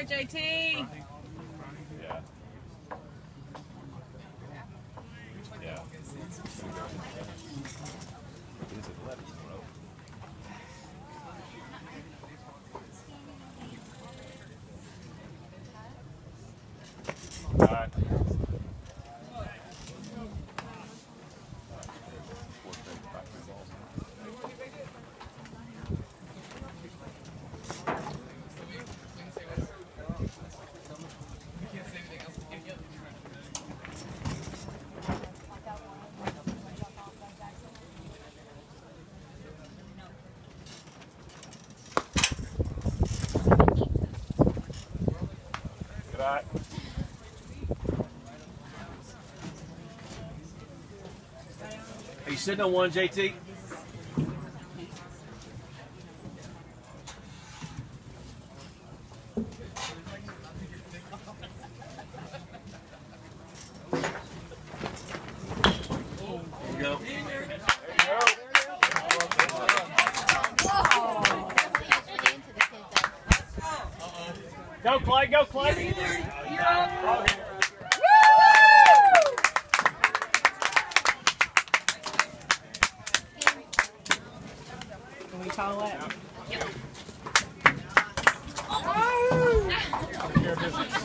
right, JT. Yeah. Yeah. All right. Good night. Are you sitting on one, JT? There you go. Go, Clay, go, Clay. Yeah. Can we call that? Yep.